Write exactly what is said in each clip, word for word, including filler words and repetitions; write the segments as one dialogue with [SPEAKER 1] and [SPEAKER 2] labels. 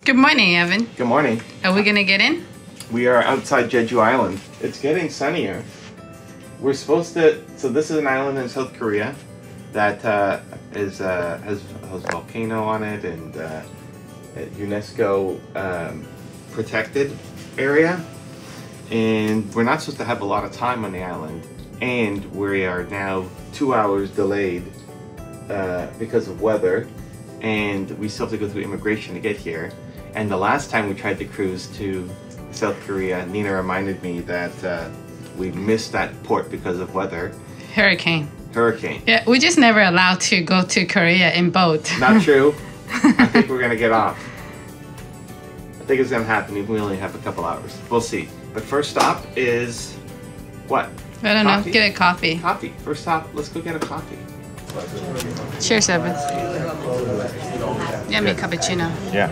[SPEAKER 1] Good morning, Evan.
[SPEAKER 2] Good morning.
[SPEAKER 1] Are we gonna get in?
[SPEAKER 2] We are outside Jeju Island. It's getting sunnier. We're supposed to, so this is an island in South Korea that uh, is uh, has, has a volcano on it and uh, a UNESCO um, protected area. And we're not supposed to have a lot of time on the island. And we are now two hours delayed uh, because of weather. And we still have to go through immigration to get here. And the last time we tried to cruise to South Korea, Nina reminded me that uh, we missed that port because of weather.
[SPEAKER 1] Hurricane.
[SPEAKER 2] Hurricane.
[SPEAKER 1] Yeah, we're just never allowed to go to Korea in boat.
[SPEAKER 2] Not true. I think we're gonna get off. I think it's gonna happen even we only have a couple hours. We'll see. But first stop is what?
[SPEAKER 1] I don't
[SPEAKER 2] coffee?
[SPEAKER 1] know. Get a coffee.
[SPEAKER 2] Coffee. First stop, let's go get a coffee.
[SPEAKER 1] Cheers, Evan. Yummy cappuccino.
[SPEAKER 2] Yeah.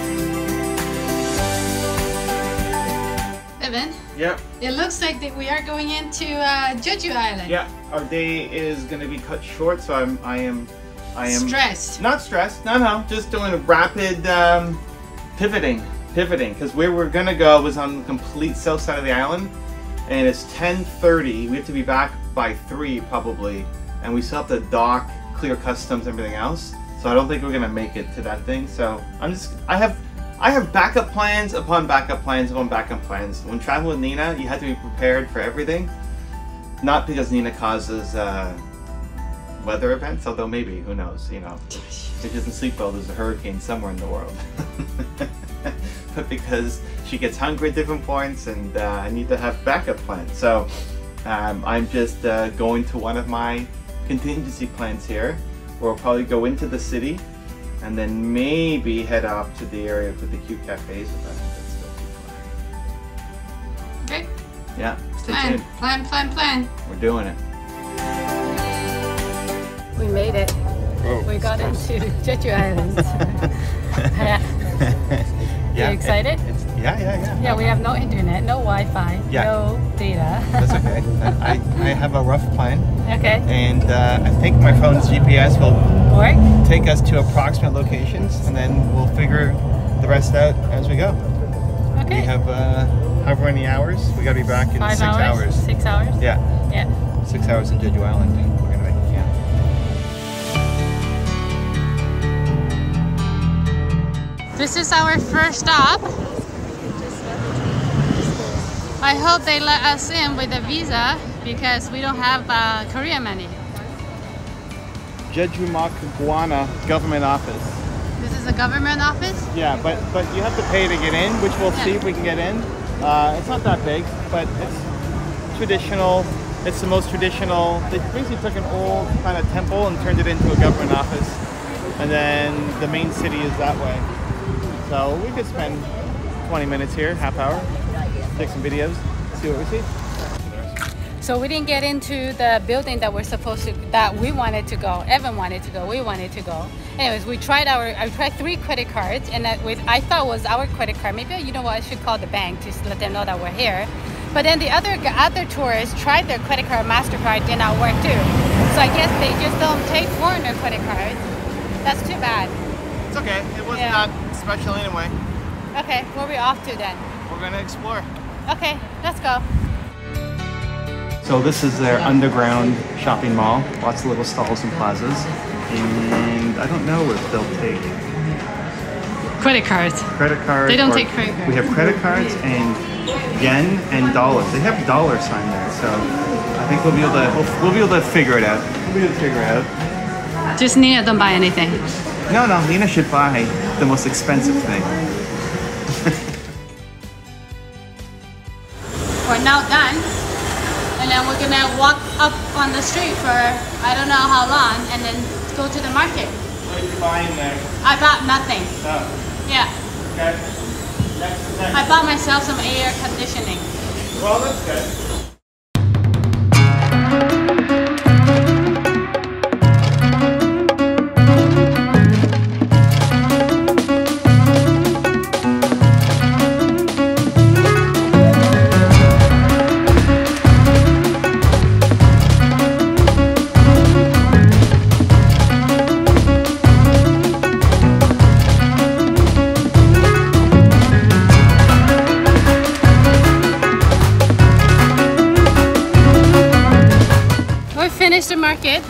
[SPEAKER 1] Evan?
[SPEAKER 2] Yep.
[SPEAKER 1] It looks like that we are going into uh, Jeju Island.
[SPEAKER 2] Yeah. Our day is gonna be cut short, so I'm I am I am
[SPEAKER 1] stressed.
[SPEAKER 2] Not stressed. No, no. Just doing a rapid um, pivoting, pivoting, because where we're gonna go was on the complete south side of the island, and it's ten thirty. We have to be back by three probably, and we still have to dock, clear customs, everything else. So I don't think we're gonna make it to that thing. So I'm just I have. I have backup plans upon backup plans upon backup plans. When traveling with Nina, you have to be prepared for everything. Not because Nina causes uh, weather events, although maybe, who knows, you know. If she doesn't sleep well, there's a hurricane somewhere in the world. But because she gets hungry at different points and uh, I need to have backup plans. So um, I'm just uh, going to one of my contingency plans here, where we'll probably go into the city and then maybe head off to the area with the cute cafes, but I think that's still too far.
[SPEAKER 1] Okay.
[SPEAKER 2] Yeah, stay
[SPEAKER 1] Plan,
[SPEAKER 2] tuned.
[SPEAKER 1] plan, plan, plan.
[SPEAKER 2] We're doing it.
[SPEAKER 1] We made it.
[SPEAKER 2] Oh,
[SPEAKER 1] we got
[SPEAKER 2] close.
[SPEAKER 1] into Jeju Island. Yeah.
[SPEAKER 2] Yeah,
[SPEAKER 1] you excited?
[SPEAKER 2] It, it's, yeah, yeah, yeah.
[SPEAKER 1] Yeah, we have no internet, no Wi-Fi,
[SPEAKER 2] Yeah.
[SPEAKER 1] no data.
[SPEAKER 2] That's okay. I, I have a rough plan.
[SPEAKER 1] Okay.
[SPEAKER 2] And uh, I think my phone's G P S will
[SPEAKER 1] Work?
[SPEAKER 2] take us to approximate locations, and then we'll figure the rest out as we go.
[SPEAKER 1] Okay.
[SPEAKER 2] We have uh, however many hours. We got to be back in
[SPEAKER 1] Five
[SPEAKER 2] six
[SPEAKER 1] hours?
[SPEAKER 2] hours.
[SPEAKER 1] Six hours?
[SPEAKER 2] Yeah.
[SPEAKER 1] Yeah.
[SPEAKER 2] Six hours in Jeju Island. We're gonna make it count.
[SPEAKER 1] This is our first stop. I hope they let us in with a visa because we don't have uh, Korean money.
[SPEAKER 2] Jeju Makagwana Government Office.
[SPEAKER 1] This is a government office?
[SPEAKER 2] Yeah, but but you have to pay to get in, which we'll
[SPEAKER 1] Yeah.
[SPEAKER 2] see if we can get in. Uh, it's not that big, but it's traditional. It's the most traditional. They basically took an old kind of temple and turned it into a government office, and then the main city is that way. So we could spend twenty minutes here, half hour, take some videos, see what we see.
[SPEAKER 1] So we didn't get into the building that we're supposed to, that we wanted to go. Evan wanted to go, we wanted to go. Anyways, we tried our, I tried three credit cards, and that with, I thought it was our credit card. Maybe, you know what, I should call the bank to let them know that we're here. But then the other other tourists tried their credit card, MasterCard, did not work too. So I guess they just don't take foreigner credit cards. That's too bad.
[SPEAKER 2] It's okay. It wasn't
[SPEAKER 1] Yeah.
[SPEAKER 2] that special anyway.
[SPEAKER 1] Okay, where are we off to then?
[SPEAKER 2] We're gonna explore.
[SPEAKER 1] Okay, let's go.
[SPEAKER 2] So this is their underground shopping mall. Lots of little stalls and plazas. And I don't know if they'll take
[SPEAKER 1] Credit cards.
[SPEAKER 2] credit cards.
[SPEAKER 1] They don't
[SPEAKER 2] or-
[SPEAKER 1] take credit cards.
[SPEAKER 2] We have credit cards and yen and dollars. They have dollar sign there, so I think we'll be able to we'll, we'll be able to figure it out. We'll be able to figure it out.
[SPEAKER 1] Just Nina, don't buy anything.
[SPEAKER 2] No, no, Nina should buy the most expensive thing.
[SPEAKER 1] We're now done. And then we're gonna walk up on the street for I don't know how long and then go to the market.
[SPEAKER 2] What did you buy in there?
[SPEAKER 1] I bought nothing.
[SPEAKER 2] Oh,
[SPEAKER 1] Yeah.
[SPEAKER 2] okay. Next, next.
[SPEAKER 1] I bought myself some air conditioning.
[SPEAKER 2] Well, that's good.
[SPEAKER 1] market.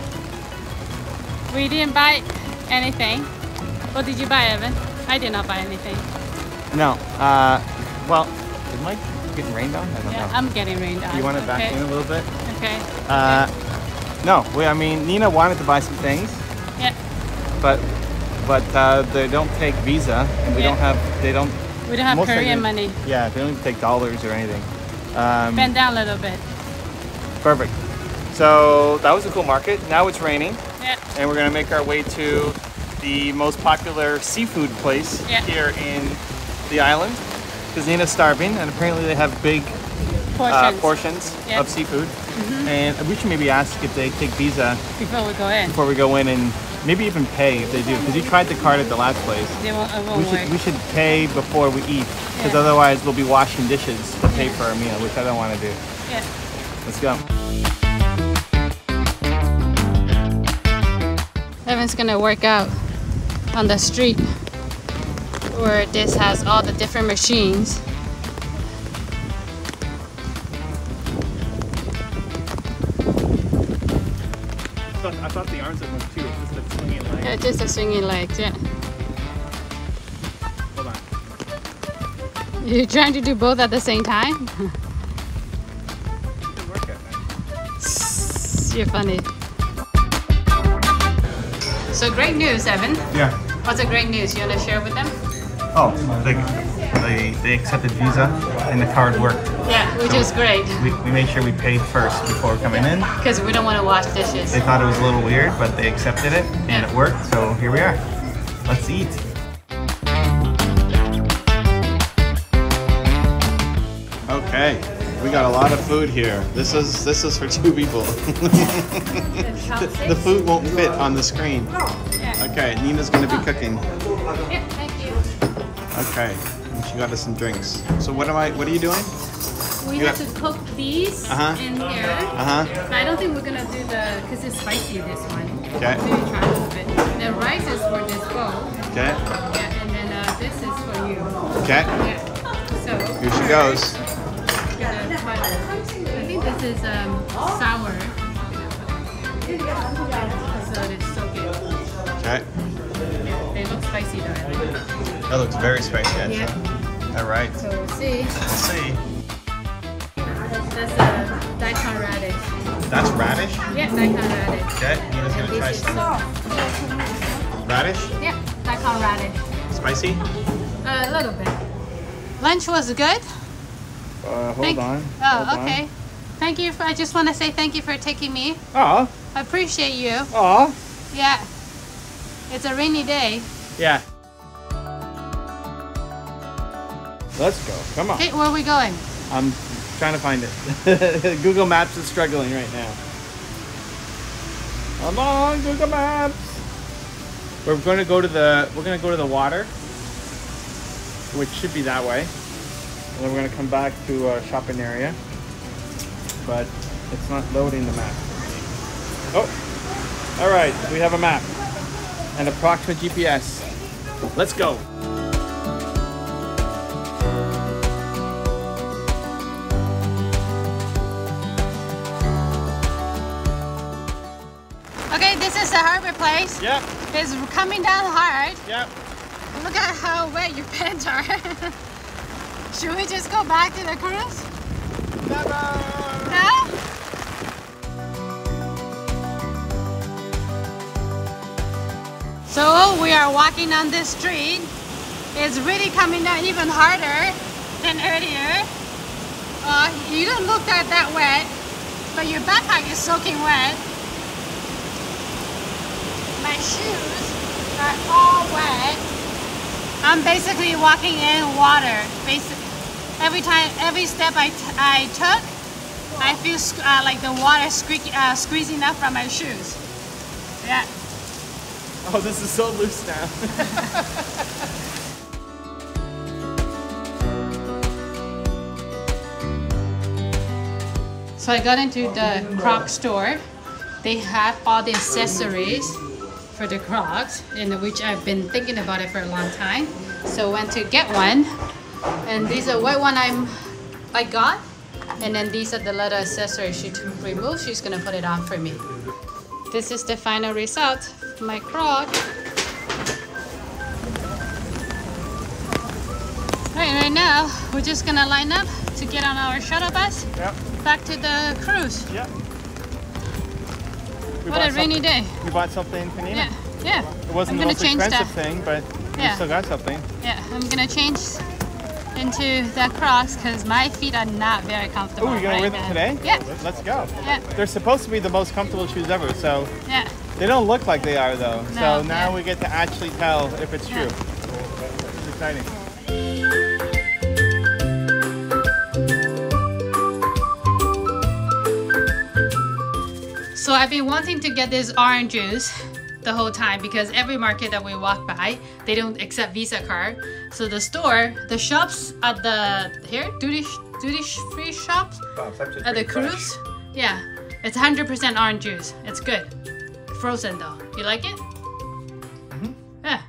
[SPEAKER 1] We didn't buy anything. What did you buy, Evan? I did not buy anything.
[SPEAKER 2] No. Uh, well, it might be getting rained on. I don't
[SPEAKER 1] Yeah,
[SPEAKER 2] know.
[SPEAKER 1] I'm getting rained on.
[SPEAKER 2] You want to back
[SPEAKER 1] okay.
[SPEAKER 2] in a little bit?
[SPEAKER 1] Okay.
[SPEAKER 2] Uh,
[SPEAKER 1] okay.
[SPEAKER 2] No. We, I mean, Nina wanted to buy some things.
[SPEAKER 1] Yeah.
[SPEAKER 2] But but uh, they don't take Visa, and we
[SPEAKER 1] yeah.
[SPEAKER 2] don't have. They don't.
[SPEAKER 1] We don't have
[SPEAKER 2] most
[SPEAKER 1] Korean
[SPEAKER 2] they,
[SPEAKER 1] money.
[SPEAKER 2] Yeah, they don't even take dollars or anything. Um,
[SPEAKER 1] Bend down a little bit.
[SPEAKER 2] Perfect. So that was a cool market. Now it's raining.
[SPEAKER 1] Yeah.
[SPEAKER 2] And we're gonna make our way to the most popular seafood place
[SPEAKER 1] yeah.
[SPEAKER 2] here in the island. Because Nina's starving, and apparently they have big
[SPEAKER 1] portions,
[SPEAKER 2] uh, portions
[SPEAKER 1] yeah.
[SPEAKER 2] of seafood.
[SPEAKER 1] Mm-hmm.
[SPEAKER 2] And we should maybe ask if they take Visa
[SPEAKER 1] before we go in.
[SPEAKER 2] Before we go in, and maybe even pay if they do. Because you tried the card at the last place.
[SPEAKER 1] They won't, it won't
[SPEAKER 2] we should
[SPEAKER 1] work.
[SPEAKER 2] we should pay before we eat. Because
[SPEAKER 1] yeah.
[SPEAKER 2] otherwise we'll be washing dishes to pay
[SPEAKER 1] yeah.
[SPEAKER 2] for our meal, which I don't want to do.
[SPEAKER 1] Yeah.
[SPEAKER 2] Let's go.
[SPEAKER 1] Evan's gonna work out on the street where this has all the different machines.
[SPEAKER 2] I thought, I thought the arms would move too. It's just the swinging legs.
[SPEAKER 1] Yeah, just the swinging legs, yeah.
[SPEAKER 2] Hold on.
[SPEAKER 1] You're trying to do both at the same time?
[SPEAKER 2] You can work at that.
[SPEAKER 1] You're funny. So great news, Evan.
[SPEAKER 2] Yeah.
[SPEAKER 1] What's the great news? You want to share with them?
[SPEAKER 2] Oh, they, they, they accepted Visa and the card worked.
[SPEAKER 1] Yeah, which
[SPEAKER 2] so
[SPEAKER 1] is great.
[SPEAKER 2] We, we made sure we paid first before coming in.
[SPEAKER 1] Because we don't want to wash dishes.
[SPEAKER 2] They thought it was a little weird, but they accepted it and
[SPEAKER 1] yeah.
[SPEAKER 2] it worked. So here we are. Let's eat. Okay, we got a lot of food here. This is this is for two people. the, the food won't fit on the screen.
[SPEAKER 1] Yeah.
[SPEAKER 2] Okay, Nina's gonna be cooking.
[SPEAKER 1] Yeah, thank you.
[SPEAKER 2] Okay, and she got us some drinks. So what am I? What are you doing?
[SPEAKER 1] We
[SPEAKER 2] you
[SPEAKER 1] have
[SPEAKER 2] got...
[SPEAKER 1] to cook these
[SPEAKER 2] uh-huh.
[SPEAKER 1] in here.
[SPEAKER 2] Uh huh.
[SPEAKER 1] I don't think we're gonna do the because it's spicy. This one.
[SPEAKER 2] Okay.
[SPEAKER 1] Maybe try a little bit. The rice is for this bowl.
[SPEAKER 2] Okay.
[SPEAKER 1] Yeah, and then uh, this is for you.
[SPEAKER 2] Okay.
[SPEAKER 1] Yeah. So
[SPEAKER 2] here she goes.
[SPEAKER 1] I think this is um, sour. So it is so good.
[SPEAKER 2] Okay.
[SPEAKER 1] Yeah, they look spicy though. I think.
[SPEAKER 2] That looks very spicy, actually.
[SPEAKER 1] Yeah.
[SPEAKER 2] All right.
[SPEAKER 1] So we'll see.
[SPEAKER 2] We'll see.
[SPEAKER 1] That's a uh, daikon radish.
[SPEAKER 2] That's radish?
[SPEAKER 1] Yeah, daikon radish.
[SPEAKER 2] Okay, Nina's
[SPEAKER 1] And
[SPEAKER 2] gonna try
[SPEAKER 1] this is
[SPEAKER 2] some. Radish?
[SPEAKER 1] Yeah, daikon radish.
[SPEAKER 2] Spicy?
[SPEAKER 1] Uh, a little bit. Lunch was good.
[SPEAKER 2] Uh, hold
[SPEAKER 1] Thank
[SPEAKER 2] on.
[SPEAKER 1] Oh,
[SPEAKER 2] hold
[SPEAKER 1] okay.
[SPEAKER 2] On.
[SPEAKER 1] Thank you. For, I just want to say thank you for taking me.
[SPEAKER 2] Aw.
[SPEAKER 1] I appreciate you.
[SPEAKER 2] Aw.
[SPEAKER 1] Yeah. It's a rainy day.
[SPEAKER 2] Yeah. Let's go. Come on.
[SPEAKER 1] Okay, where are we going?
[SPEAKER 2] I'm trying to find it. Google Maps is struggling right now. Come on, Google Maps. We're going to go to the. We're going to go to the water, which should be that way. And then we're going to come back to a shopping area, but it's not loading the map. Oh, all right. We have a map and approximate G P S. Let's go.
[SPEAKER 1] Okay, this is the harbor place.
[SPEAKER 2] Yep.
[SPEAKER 1] It's coming down hard.
[SPEAKER 2] Yep.
[SPEAKER 1] Look at how wet your pants are. Should we just go back to the cruise? No? So we are walking on this street. It's really coming down even harder than earlier. Uh, you don't look that, that wet, but your backpack is soaking wet. My shoes are all wet. I'm basically walking in water. Basically, every time, every step I, t I took, I feel uh, like the water squeak, uh, squeezing up from my shoes. Yeah.
[SPEAKER 2] Oh, this is so loose now.
[SPEAKER 1] So I got into the Crocs store. They have all the accessories for the Crocs, in which I've been thinking about it for a long time. So went to get one, and these are what one I'm I got. And then these are the little accessories she removed. She's gonna put it on for me. This is the final result of my crock. Right, right now, we're just gonna line up to get on our shuttle bus.
[SPEAKER 2] Yep.
[SPEAKER 1] Back to the cruise.
[SPEAKER 2] Yep. We
[SPEAKER 1] What a rainy day.
[SPEAKER 2] We bought something for Nina.
[SPEAKER 1] Yeah, yeah.
[SPEAKER 2] It wasn't the most expensive thing, but we
[SPEAKER 1] Yeah.
[SPEAKER 2] still got something.
[SPEAKER 1] Yeah, I'm gonna change into the Crocs because my feet are not very comfortable.
[SPEAKER 2] Oh, you're gonna
[SPEAKER 1] right
[SPEAKER 2] wear them
[SPEAKER 1] now.
[SPEAKER 2] today?
[SPEAKER 1] Yeah.
[SPEAKER 2] Let's go.
[SPEAKER 1] Yeah.
[SPEAKER 2] They're supposed to be the most comfortable shoes ever, so
[SPEAKER 1] Yeah.
[SPEAKER 2] they don't look like they are though.
[SPEAKER 1] No,
[SPEAKER 2] so now
[SPEAKER 1] yeah.
[SPEAKER 2] we get to actually tell if it's true.
[SPEAKER 1] Yeah.
[SPEAKER 2] It's exciting.
[SPEAKER 1] So I've been wanting to get this orange juice the whole time because every market that we walk by, they don't accept Visa card. So the store, the shops at the here duty duty free shops
[SPEAKER 2] Oh, it's
[SPEAKER 1] at the cruise, yeah, it's one hundred percent orange juice. It's good, frozen though. You like it?
[SPEAKER 2] Mm-hmm.
[SPEAKER 1] Yeah.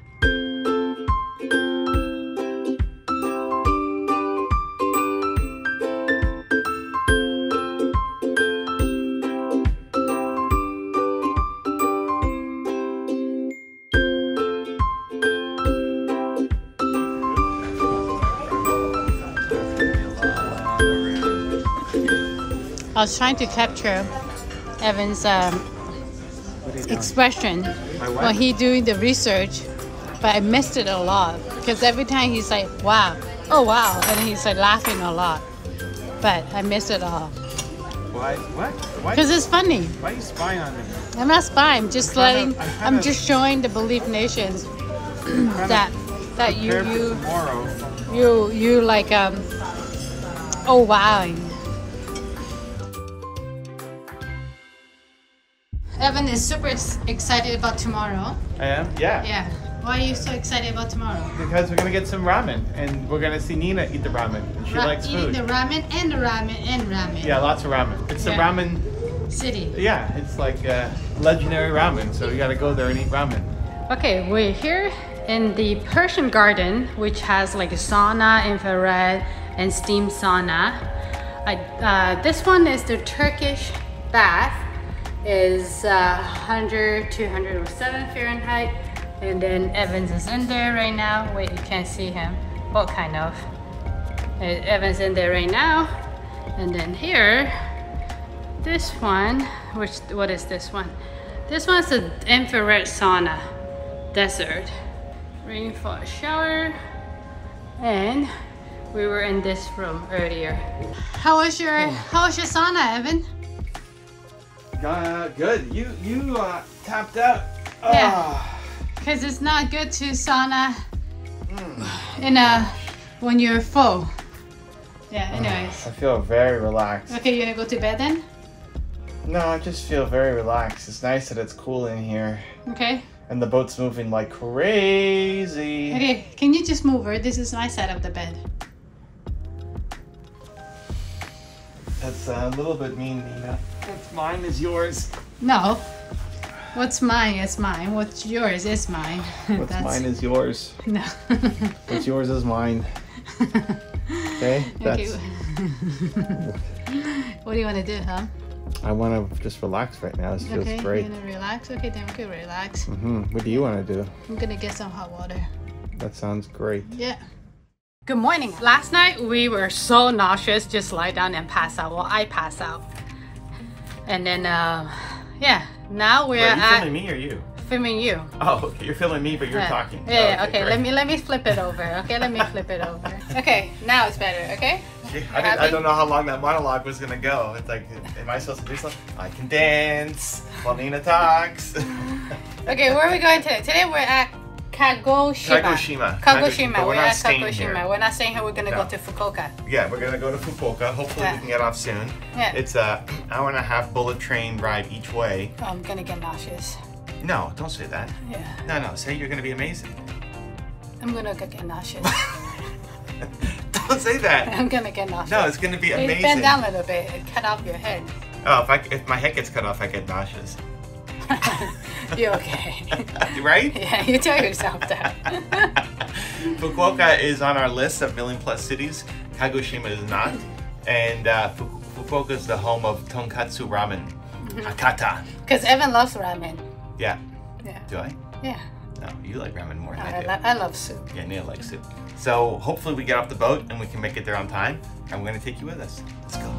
[SPEAKER 1] I was trying to capture Evan's um, expression while he doing the research, but I missed it a lot because every time he's like, wow, oh wow, and he's like laughing a lot, but I missed it all.
[SPEAKER 2] Why? What? Why?
[SPEAKER 1] Because it's funny.
[SPEAKER 2] Why are you spying on me?
[SPEAKER 1] I'm not spying, I'm just
[SPEAKER 2] I'm trying
[SPEAKER 1] letting,
[SPEAKER 2] to- I'm trying
[SPEAKER 1] I'm
[SPEAKER 2] to-
[SPEAKER 1] just showing the belief nations that, that you,
[SPEAKER 2] Prepare for
[SPEAKER 1] you,
[SPEAKER 2] tomorrow.
[SPEAKER 1] you, you like, um, oh wow. Evan is super ex- excited about tomorrow.
[SPEAKER 2] I am? Yeah.
[SPEAKER 1] Yeah. Why are you so excited about tomorrow?
[SPEAKER 2] Because we're gonna get some ramen, and we're gonna see Nina eat the ramen. And she
[SPEAKER 1] Ra-
[SPEAKER 2] likes
[SPEAKER 1] eating
[SPEAKER 2] food.
[SPEAKER 1] the ramen and the ramen and ramen.
[SPEAKER 2] Yeah, lots of ramen. It's the
[SPEAKER 1] Yeah.
[SPEAKER 2] ramen.
[SPEAKER 1] City.
[SPEAKER 2] Yeah, it's like uh, legendary ramen. So you gotta go there and eat ramen.
[SPEAKER 1] Okay, we're here in the Persian Garden, which has like a sauna, infrared, and steam sauna. I, uh, this one is the Turkish bath. Is uh, one hundred, two hundred seven Fahrenheit, and then Evans is in there right now. Wait, you can't see him. What kind of? Uh, Evans in there right now, and then here, this one. Which what is this one? This one's the infrared sauna, desert. Ready for a shower, and we were in this room earlier. How was your How was your sauna, Evan?
[SPEAKER 2] Uh, good. You you uh, tapped out.
[SPEAKER 1] Yeah. Because it's not good to sauna in a when you're full. Yeah. Anyways.
[SPEAKER 2] I feel very relaxed.
[SPEAKER 1] Okay, you gonna go to bed then?
[SPEAKER 2] No, I just feel very relaxed. It's nice that it's cool in here.
[SPEAKER 1] Okay.
[SPEAKER 2] And the boat's moving like crazy.
[SPEAKER 1] Okay. Can you just move her? This is my side of the bed.
[SPEAKER 2] That's a little bit mean, Nina. What's mine is yours.
[SPEAKER 1] No. What's mine is mine. What's yours is mine.
[SPEAKER 2] What's
[SPEAKER 1] That's-
[SPEAKER 2] mine is yours.
[SPEAKER 1] No.
[SPEAKER 2] What's yours is mine. Okay? That's.
[SPEAKER 1] Okay. What do you want to do, huh?
[SPEAKER 2] I want to just relax right now. This feels
[SPEAKER 1] Okay.
[SPEAKER 2] great.
[SPEAKER 1] You wanna relax? Okay, then we can relax.
[SPEAKER 2] hmm What do you want to do?
[SPEAKER 1] I'm gonna get some hot water.
[SPEAKER 2] That sounds great.
[SPEAKER 1] Yeah. Good morning. Last night we were so nauseous, just lie down and pass out. Well, I pass out. And then, uh, yeah, now we're
[SPEAKER 2] Wait, are you
[SPEAKER 1] at
[SPEAKER 2] filming me or you?
[SPEAKER 1] filming you.
[SPEAKER 2] Oh, okay. You're filming me, but you're
[SPEAKER 1] yeah.
[SPEAKER 2] talking.
[SPEAKER 1] Yeah, yeah,
[SPEAKER 2] Oh,
[SPEAKER 1] okay.
[SPEAKER 2] great.
[SPEAKER 1] Let me let me flip it over. Okay, let me flip it over. Okay, now it's better. Okay.
[SPEAKER 2] Gee, I, didn't, I don't know how long that monologue was gonna go. It's like, am I supposed to do something? I can dance while Nina talks.
[SPEAKER 1] Okay, where are we going today? Today we're at Kagoshima.
[SPEAKER 2] Kagoshima.
[SPEAKER 1] Kagoshima.
[SPEAKER 2] But
[SPEAKER 1] We're,
[SPEAKER 2] we're not
[SPEAKER 1] at
[SPEAKER 2] staying
[SPEAKER 1] Kagoshima.
[SPEAKER 2] here.
[SPEAKER 1] We're not staying here. We're gonna
[SPEAKER 2] No.
[SPEAKER 1] go to Fukuoka.
[SPEAKER 2] Yeah, we're gonna go to Fukuoka. Hopefully
[SPEAKER 1] Yeah.
[SPEAKER 2] we can get off soon.
[SPEAKER 1] Yeah.
[SPEAKER 2] It's a hour and a half bullet train ride each way.
[SPEAKER 1] Oh, I'm gonna get nauseous.
[SPEAKER 2] No, don't say that.
[SPEAKER 1] Yeah.
[SPEAKER 2] No, no, say you're gonna be amazing.
[SPEAKER 1] I'm gonna get nauseous.
[SPEAKER 2] Don't say that.
[SPEAKER 1] I'm gonna get nauseous.
[SPEAKER 2] No, it's gonna be
[SPEAKER 1] Hey,
[SPEAKER 2] amazing.
[SPEAKER 1] bend down a little bit and cut off your head.
[SPEAKER 2] Oh, if I if my head gets cut off, I get nauseous.
[SPEAKER 1] You're okay.
[SPEAKER 2] Right?
[SPEAKER 1] Yeah, you tell yourself that.
[SPEAKER 2] Fukuoka is on our list of million plus cities. Kagoshima is not. And uh, Fuku- Fukuoka is the home of tonkatsu ramen. Hakata.
[SPEAKER 1] Because Evan loves ramen.
[SPEAKER 2] Yeah.
[SPEAKER 1] Yeah.
[SPEAKER 2] Do I?
[SPEAKER 1] Yeah.
[SPEAKER 2] No, you like ramen more than
[SPEAKER 1] I,
[SPEAKER 2] I do.
[SPEAKER 1] lo I love soup.
[SPEAKER 2] Yeah, Nia likes soup. So hopefully we get off the boat and we can make it there on time. And we're gonna take you with us. Let's go.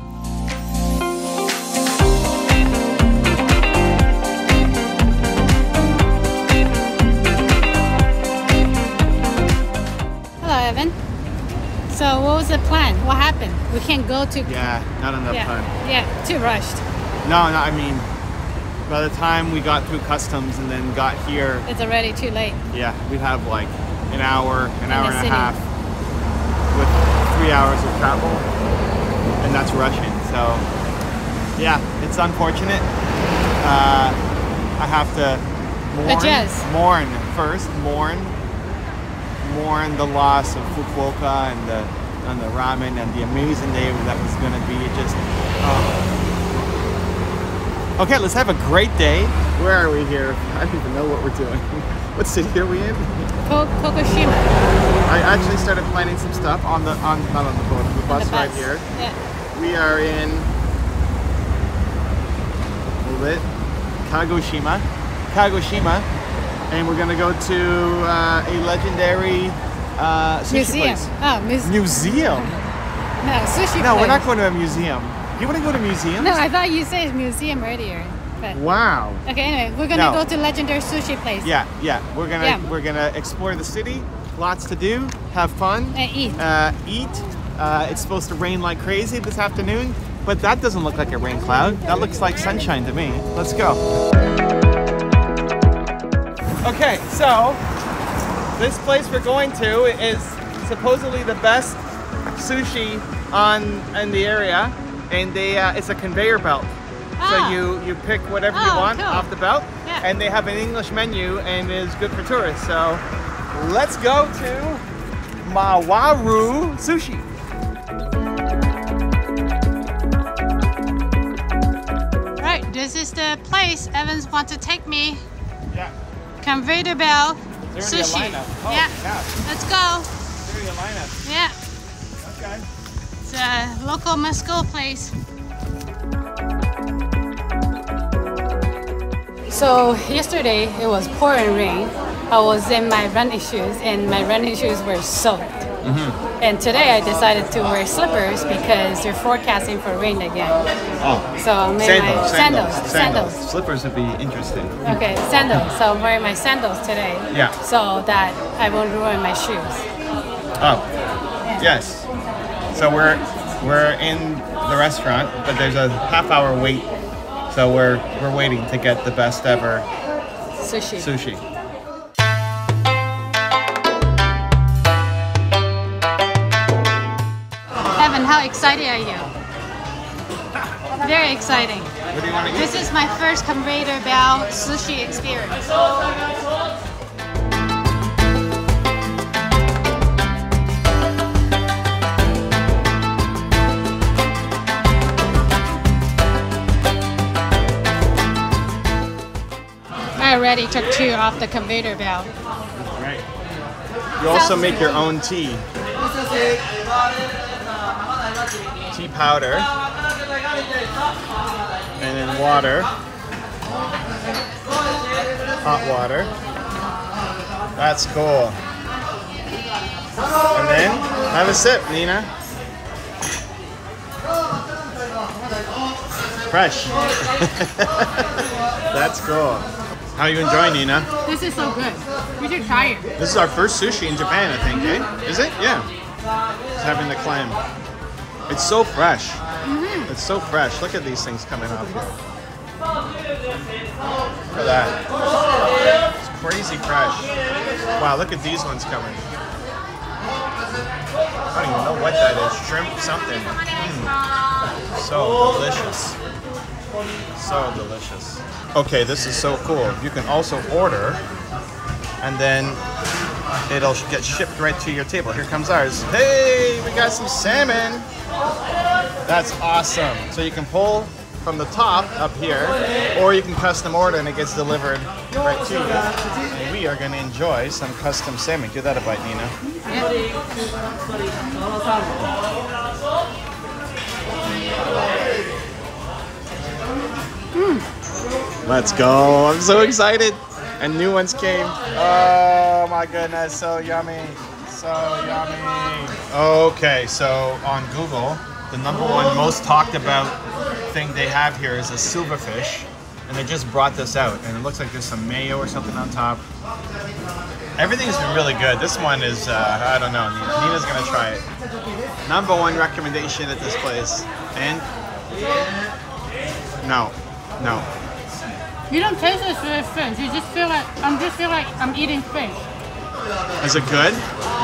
[SPEAKER 1] Hello, Evan. So what was the plan? What happened? We can't go to...
[SPEAKER 3] Yeah, not enough
[SPEAKER 1] yeah.
[SPEAKER 3] time.
[SPEAKER 1] Yeah, too rushed.
[SPEAKER 3] No, no, I mean, by the time we got through customs and then got here,
[SPEAKER 1] It's already too late.
[SPEAKER 3] yeah, we'd have like an hour, an
[SPEAKER 1] In
[SPEAKER 3] hour
[SPEAKER 1] the
[SPEAKER 3] and
[SPEAKER 1] city.
[SPEAKER 3] a half with three hours of travel, and that's rushing. So, yeah, it's unfortunate. Uh, I have to mourn,
[SPEAKER 1] Adjust.
[SPEAKER 3] mourn first, mourn, mourn the loss of Fukuoka and the and the ramen and the amazing day that was going to be. It just. Oh. Okay, let's have a great day. Where are we here? I don't even know what we're doing. What city are we in?
[SPEAKER 1] Kagoshima.
[SPEAKER 3] I actually started planning some stuff on the on not on the boat, on the bus,
[SPEAKER 1] the bus.
[SPEAKER 3] right here.
[SPEAKER 1] Yeah.
[SPEAKER 3] We are in hold it, Kagoshima, Kagoshima, and we're gonna go to uh, a legendary uh, sushi
[SPEAKER 1] Museum.
[SPEAKER 3] place.
[SPEAKER 1] Oh, muse
[SPEAKER 3] Museum?
[SPEAKER 1] no, sushi
[SPEAKER 3] No,
[SPEAKER 1] place.
[SPEAKER 3] we're not going to a museum. You want to go to museums?
[SPEAKER 1] No, I thought you said museum earlier. But
[SPEAKER 3] Wow.
[SPEAKER 1] okay, anyway, we're gonna
[SPEAKER 3] No.
[SPEAKER 1] go to legendary sushi place.
[SPEAKER 3] Yeah, yeah. We're gonna
[SPEAKER 1] Yeah.
[SPEAKER 3] we're gonna explore the city. Lots to do. Have fun.
[SPEAKER 1] And eat.
[SPEAKER 3] Uh, eat. Uh, it's supposed to rain like crazy this afternoon, but that doesn't look like a rain cloud. That looks like sunshine to me. Let's go. Okay, so this place we're going to is supposedly the best sushi on in the area, and they uh, it's a conveyor belt.
[SPEAKER 1] Ah.
[SPEAKER 3] So you you pick whatever you
[SPEAKER 1] Oh,
[SPEAKER 3] want
[SPEAKER 1] cool.
[SPEAKER 3] off the belt,
[SPEAKER 1] Yeah.
[SPEAKER 3] and they have an English menu and is good for tourists. So let's go to Mawaru Sushi.
[SPEAKER 1] Right, this is the place Evans wants to take me.
[SPEAKER 3] Yeah.
[SPEAKER 1] Conveyor belt
[SPEAKER 3] Is there already
[SPEAKER 1] sushi.
[SPEAKER 3] a lineup? Oh,
[SPEAKER 1] yeah.
[SPEAKER 3] yeah.
[SPEAKER 1] Let's go.
[SPEAKER 3] Is there already a lineup?
[SPEAKER 1] Yeah.
[SPEAKER 3] Okay.
[SPEAKER 1] It's a local must-go place. So yesterday it was pouring rain. I was in my running shoes and my running shoes were soaked.
[SPEAKER 2] Mm-hmm.
[SPEAKER 1] And today I decided to wear slippers because they're forecasting for rain again.
[SPEAKER 2] Oh.
[SPEAKER 1] So I'm in
[SPEAKER 2] Sandals,
[SPEAKER 1] my
[SPEAKER 2] sandals,
[SPEAKER 1] sandals. Sandals.
[SPEAKER 2] Slippers would be interesting.
[SPEAKER 1] Okay, sandals. So I'm wearing my sandals today.
[SPEAKER 2] Yeah.
[SPEAKER 1] So that I won't ruin my shoes.
[SPEAKER 2] Oh. Yes. So we're we're in the restaurant, but there's a half hour wait. So we're we're waiting to get the best ever
[SPEAKER 1] Sushi.
[SPEAKER 2] sushi.
[SPEAKER 1] Evan, how excited are you? Very exciting.
[SPEAKER 2] What do you want to eat?
[SPEAKER 1] This is my first conveyor belt sushi experience. I already took two off the conveyor belt.
[SPEAKER 3] Right. You also make your own tea. Tea powder. And then water. Hot water. That's cool. And then have a sip, Nina. Fresh. That's cool. How you enjoying, Nina?
[SPEAKER 1] This is so good. We should try it.
[SPEAKER 3] This is our first sushi in Japan, I think, eh? Is it? Yeah. It's having the clam. It's so fresh.
[SPEAKER 1] Mm-hmm.
[SPEAKER 3] It's so fresh. Look at these things coming off here. Look at that. It's crazy fresh. Wow, look at these ones coming. I don't even know what that is. Shrimp something. Mm. So delicious. So delicious. Okay, this is so cool. You can also order, and then it'll get shipped right to your table. Here comes ours. Hey, we got some salmon. That's awesome. So you can pull from the top up here, or you can custom order and it gets delivered right to you. And we are going to enjoy some custom salmon. Give that a bite, Nina.
[SPEAKER 1] Mm.
[SPEAKER 3] Let's go. I'm so excited. And new ones came. Oh my goodness, so yummy. So yummy. Okay, so on Google, the number one most talked about thing they have here is a silverfish. And they just brought this out. And it looks like there's some mayo or something on top. Everything's been really good. This one is, uh, I don't know, Nina. Nina's gonna try it. Number one recommendation at this place. And? No, no.
[SPEAKER 1] You don't taste this for fish. You just feel like, I'm just feel like I'm eating fish.
[SPEAKER 3] Is it good?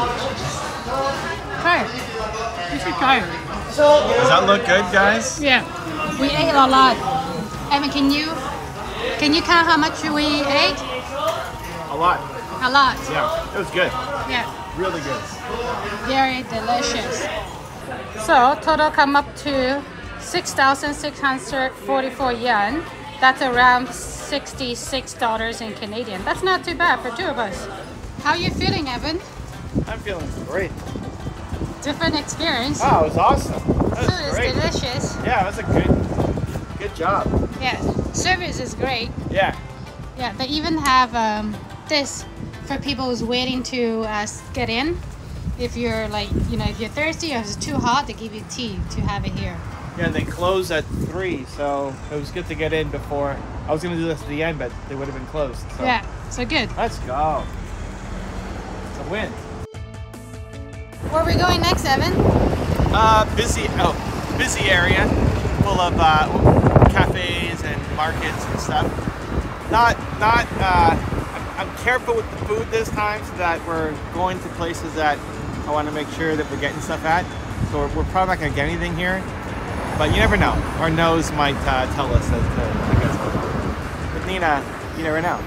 [SPEAKER 1] Try it. You should try it.
[SPEAKER 3] Does that look good, guys?
[SPEAKER 1] Yeah. We ate a lot. Evan, can you, can you count how much we ate?
[SPEAKER 3] A lot.
[SPEAKER 1] A lot.
[SPEAKER 3] Yeah, it was good.
[SPEAKER 1] Yeah.
[SPEAKER 3] Really good.
[SPEAKER 1] Very delicious. So total come up to six thousand six hundred forty-four yen. That's around sixty-six dollars in Canadian. That's not too bad for two of us. How are you feeling, Evan?
[SPEAKER 3] I'm feeling great.
[SPEAKER 1] Different experience.
[SPEAKER 3] Oh, it was awesome. That was
[SPEAKER 1] Food
[SPEAKER 3] great.
[SPEAKER 1] is delicious.
[SPEAKER 3] Yeah, it was a good, good job.
[SPEAKER 1] Yes. Service is great.
[SPEAKER 3] Yeah.
[SPEAKER 1] Yeah, they even have um, this for people who's waiting to uh, get in. If you're like, you know, if you're thirsty or it's too hot, they give you tea to have it here.
[SPEAKER 3] Yeah, they close at three, so it was good to get in before. I was gonna do this at the end, but they would have been closed. So.
[SPEAKER 1] Yeah, so good.
[SPEAKER 3] Let's go. It's a win.
[SPEAKER 1] Where are we going next, Evan?
[SPEAKER 3] Uh, busy, oh, busy area, full of uh, cafes and markets and stuff. Not, not. Uh, I'm, I'm careful with the food this time, so that we're going to places that I want to make sure that we're getting stuff at. So we're, we're probably not gonna get anything here, but you never know. Our nose might uh, tell us that uh, I guess. With Nina, you never know.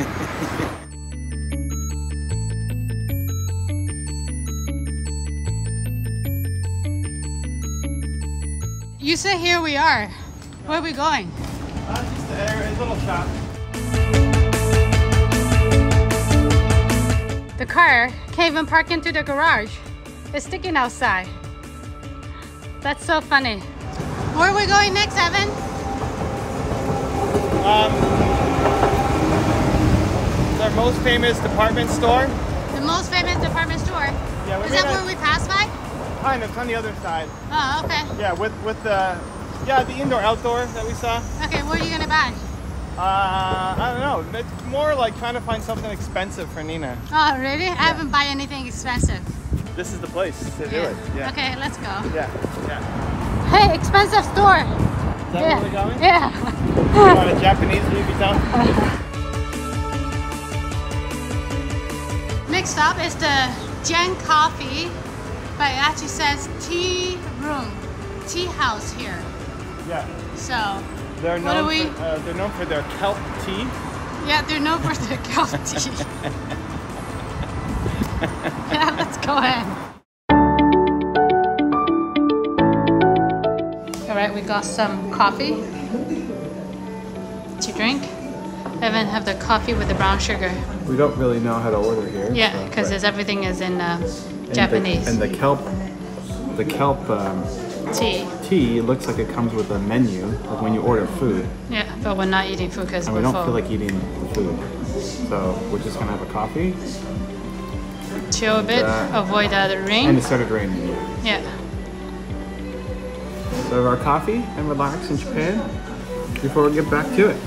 [SPEAKER 1] You say here we are. Where are we going?
[SPEAKER 3] Uh, just a, a little shop.
[SPEAKER 1] The car can't even park into the garage. It's sticking outside. That's so funny. Where are we going next, Evan?
[SPEAKER 3] Um, their most famous department store.
[SPEAKER 1] The most famous department store.
[SPEAKER 3] Yeah, we
[SPEAKER 1] Is
[SPEAKER 3] may
[SPEAKER 1] that
[SPEAKER 3] not-
[SPEAKER 1] where we passed by?
[SPEAKER 3] Kind of, it's on the other side.
[SPEAKER 1] Oh, okay.
[SPEAKER 3] Yeah, with with the yeah the indoor outdoor that we saw.
[SPEAKER 1] Okay, what are you gonna buy?
[SPEAKER 3] Uh, I don't know. It's more like trying to find something expensive for Nina.
[SPEAKER 1] Oh, really? I haven't bought anything expensive.
[SPEAKER 3] This is the place to do it. Yeah.
[SPEAKER 1] Okay, let's go.
[SPEAKER 3] Yeah. Yeah.
[SPEAKER 1] Hey, expensive store.
[SPEAKER 3] Is that
[SPEAKER 1] yeah.
[SPEAKER 3] where we're going?
[SPEAKER 1] Yeah.
[SPEAKER 3] You want a Japanese Louis Vuitton?
[SPEAKER 1] Next up is the Gen Coffee, but it actually says tea room, tea house here.
[SPEAKER 3] Yeah.
[SPEAKER 1] So,
[SPEAKER 3] They're
[SPEAKER 1] what
[SPEAKER 3] known
[SPEAKER 1] do we?
[SPEAKER 3] For, uh, they're known for their kelp tea.
[SPEAKER 1] Yeah, they're known for their kelp tea. Yeah, let's go ahead. All right, we got some coffee to drink. Evan have the coffee with the brown sugar.
[SPEAKER 3] We don't really know how to order here.
[SPEAKER 1] Yeah,
[SPEAKER 3] so-
[SPEAKER 1] because
[SPEAKER 3] but-
[SPEAKER 1] everything is in uh,
[SPEAKER 3] and
[SPEAKER 1] Japanese.
[SPEAKER 3] The, and the kelp, the kelp um,
[SPEAKER 1] Tea.
[SPEAKER 3] tea looks like it comes with a menu, like when you order food.
[SPEAKER 1] Yeah, but we're not eating food because
[SPEAKER 3] And
[SPEAKER 1] we're
[SPEAKER 3] we don't
[SPEAKER 1] full.
[SPEAKER 3] feel like eating the food. So we're just gonna have a coffee.
[SPEAKER 1] Chill a bit,
[SPEAKER 3] Uh,
[SPEAKER 1] avoid uh, the
[SPEAKER 3] And
[SPEAKER 1] rain.
[SPEAKER 3] it started raining.
[SPEAKER 1] Yeah.
[SPEAKER 3] So have our coffee and relax in Japan before we get back to it.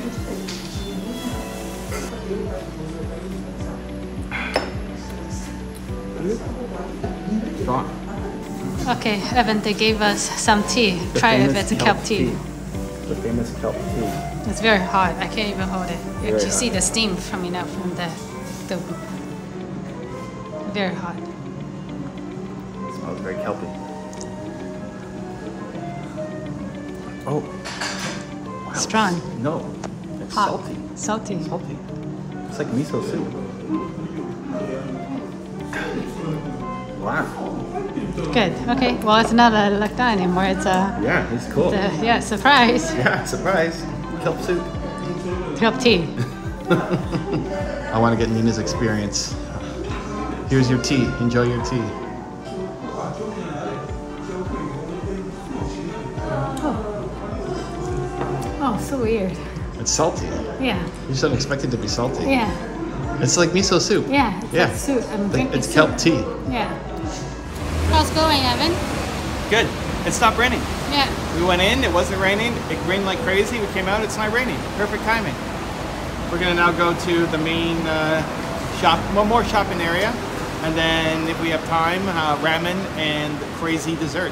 [SPEAKER 3] Strong.
[SPEAKER 1] Okay, Evan, they gave us some tea.
[SPEAKER 3] The
[SPEAKER 1] Try it if
[SPEAKER 3] famous
[SPEAKER 1] it's a kelp tea.
[SPEAKER 3] The famous kelp tea.
[SPEAKER 1] It's very hot. I can't even hold it. You
[SPEAKER 3] Very
[SPEAKER 1] can see
[SPEAKER 3] hot.
[SPEAKER 1] the steam coming out from the, the very hot.
[SPEAKER 3] It smells very kelpy. Oh. Wow.
[SPEAKER 1] Strong.
[SPEAKER 3] No. It's
[SPEAKER 1] Hot.
[SPEAKER 3] salty.
[SPEAKER 1] Salty.
[SPEAKER 3] Salty. It's like miso soup. Wow.
[SPEAKER 1] Good. Okay. Well, it's not a lecta anymore. It's a,
[SPEAKER 3] Yeah, he's cool.
[SPEAKER 1] it's a yeah surprise.
[SPEAKER 3] Yeah, surprise. Kelp soup.
[SPEAKER 1] Kelp tea.
[SPEAKER 3] I want to get Nina's experience. Here's your tea. Enjoy your tea.
[SPEAKER 1] Oh, so weird.
[SPEAKER 3] It's salty.
[SPEAKER 1] Yeah.
[SPEAKER 3] You just don't expect it to be salty.
[SPEAKER 1] Yeah.
[SPEAKER 3] It's like miso soup.
[SPEAKER 1] Yeah. It's
[SPEAKER 3] Yeah.
[SPEAKER 1] like soup. I'm drinking
[SPEAKER 3] It's
[SPEAKER 1] soup.
[SPEAKER 3] kelp tea.
[SPEAKER 1] Yeah. How's it going, Evan?
[SPEAKER 2] Good. It stopped raining.
[SPEAKER 1] Yeah.
[SPEAKER 2] We went in, it wasn't raining. It rained like crazy. We came out, it's not raining. Perfect timing. We're gonna now go to the main uh, shop, one more shopping area. And then if we have time, uh, ramen and crazy dessert.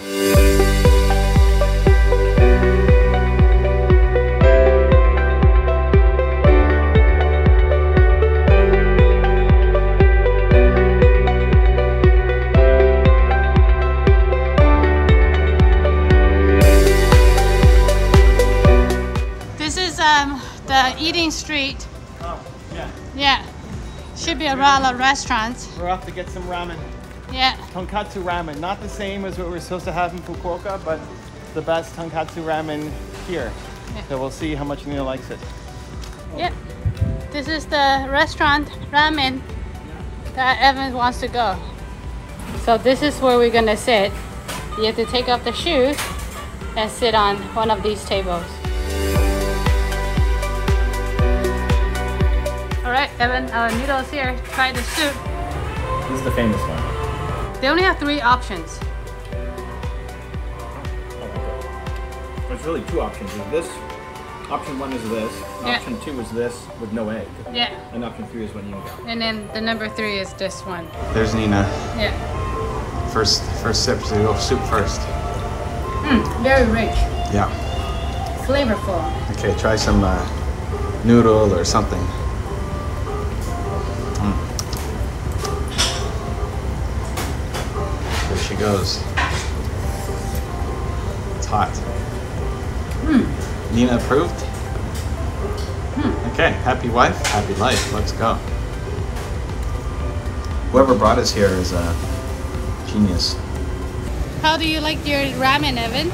[SPEAKER 1] This is um, the eating street.
[SPEAKER 2] Oh, yeah.
[SPEAKER 1] Yeah. Should be a lot of restaurants.
[SPEAKER 2] We're off to get some ramen.
[SPEAKER 1] Yeah.
[SPEAKER 2] Tonkatsu ramen. Not the same as what we're supposed to have in Fukuoka, but the best tonkatsu ramen here.
[SPEAKER 1] Yeah.
[SPEAKER 2] So we'll see how much Nina likes it.
[SPEAKER 1] Yep. This is the restaurant ramen that Evan wants to go. So this is where we're gonna sit. You have to take off the shoes and sit on one of these tables. All right, Evan, our noodles here. Try the soup.
[SPEAKER 3] This is the famous one.
[SPEAKER 1] They only have three options.
[SPEAKER 3] There's really two options. There's this. Option one is this.
[SPEAKER 1] Yeah.
[SPEAKER 3] Option two is this with no egg.
[SPEAKER 1] Yeah.
[SPEAKER 3] And option three is when you go.
[SPEAKER 1] And then the number three is this one.
[SPEAKER 3] There's Nina.
[SPEAKER 1] Yeah.
[SPEAKER 3] First, first sip. So you go soup first.
[SPEAKER 1] Mm, very rich,
[SPEAKER 3] Yeah.
[SPEAKER 1] flavorful.
[SPEAKER 3] Okay, try some uh, noodle or something. Mm. There she goes. It's hot.
[SPEAKER 1] Mm.
[SPEAKER 3] Nina approved?
[SPEAKER 1] Hmm.
[SPEAKER 3] Okay, happy wife, happy life. Let's go. Whoever brought us here is a genius.
[SPEAKER 1] How do you like your ramen, Evan?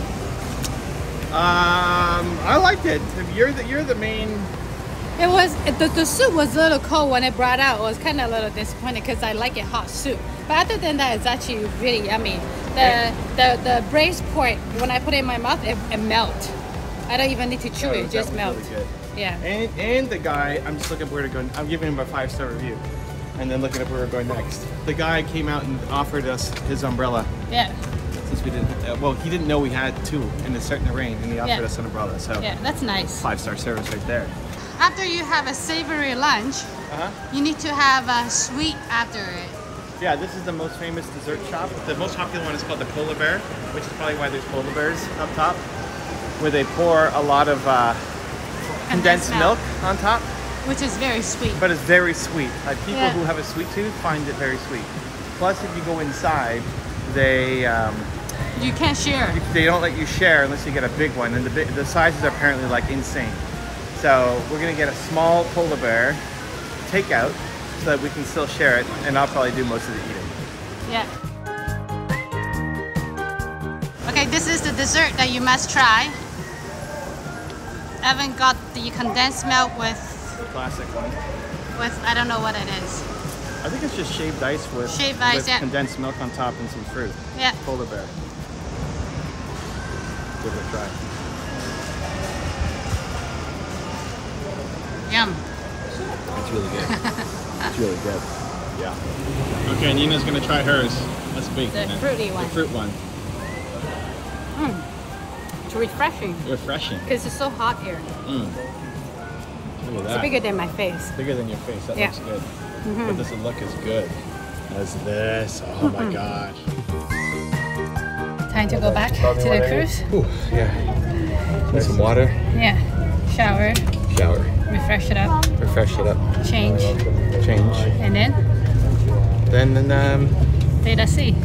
[SPEAKER 2] Um, I liked it. You're the you're the main.
[SPEAKER 1] It was the, the soup was a little cold when it brought out. I was kind of a little disappointed because I like it hot soup. But other than that, it's actually really yummy. The the the braised pork, when I put it in my mouth, it, it melt. I don't even need to chew
[SPEAKER 2] Oh,
[SPEAKER 1] it; it
[SPEAKER 2] that
[SPEAKER 1] just
[SPEAKER 2] was
[SPEAKER 1] melt.
[SPEAKER 2] really good.
[SPEAKER 1] Yeah.
[SPEAKER 2] And and the guy, I'm just looking where to go. I'm giving him a five star review, and then looking up where we're going next. The guy came out and offered us his umbrella.
[SPEAKER 1] Yeah.
[SPEAKER 2] Since we didn't, uh, well, he didn't know we had two, and it's starting to rain, and he offered
[SPEAKER 1] Yeah.
[SPEAKER 2] us an umbrella. So
[SPEAKER 1] Yeah, that's nice.
[SPEAKER 2] five star service right there.
[SPEAKER 1] After you have a savory lunch,
[SPEAKER 2] Uh huh.
[SPEAKER 1] you need to have a sweet after it.
[SPEAKER 2] Yeah, this is the most famous dessert shop. The most popular one is called the Polar Bear, which is probably why there's polar bears up top, where they pour a lot of uh, condensed milk on top.
[SPEAKER 1] Which is very sweet.
[SPEAKER 2] But it's very sweet. Like people
[SPEAKER 1] Yeah.
[SPEAKER 2] who have a sweet tooth find it very sweet. Plus, if you go inside, they um,
[SPEAKER 1] You can't share.
[SPEAKER 2] they don't let you share unless you get a big one, and the big, the sizes are apparently like insane. So we're gonna get a small polar bear takeout so that we can still share it, and I'll probably do most of the eating.
[SPEAKER 1] Yeah. Okay, this is the dessert that you must try. Evan got the condensed milk with,
[SPEAKER 2] The classic one.
[SPEAKER 1] with I don't know what it is.
[SPEAKER 2] I think it's just shaved ice with,
[SPEAKER 1] Shaved ice,
[SPEAKER 2] with
[SPEAKER 1] yeah.
[SPEAKER 2] condensed milk on top and some fruit.
[SPEAKER 1] Yeah.
[SPEAKER 2] Polar bear. Give it a try.
[SPEAKER 1] Yum.
[SPEAKER 3] It's really good. It's really good.
[SPEAKER 2] Yeah. Okay, Nina's gonna try hers. That's big.
[SPEAKER 1] The
[SPEAKER 2] Nina.
[SPEAKER 1] fruity one.
[SPEAKER 2] The fruit one.
[SPEAKER 1] Mm. It's refreshing
[SPEAKER 2] Refreshing.
[SPEAKER 1] because it's so hot here.
[SPEAKER 2] Mm. Look at that.
[SPEAKER 1] It's bigger than my face.
[SPEAKER 2] Bigger than your face. That
[SPEAKER 1] Yeah.
[SPEAKER 2] looks good.
[SPEAKER 1] Mhm.
[SPEAKER 2] But does it look as good as this? Oh my gosh.
[SPEAKER 1] Time to go back to the cruise.
[SPEAKER 3] Ooh, yeah. Need some water.
[SPEAKER 1] Yeah. Shower,
[SPEAKER 3] Shower.
[SPEAKER 1] refresh it up,
[SPEAKER 3] Refresh it up.
[SPEAKER 1] change,
[SPEAKER 3] Change.
[SPEAKER 1] and then
[SPEAKER 3] Then, then um,
[SPEAKER 1] let us see.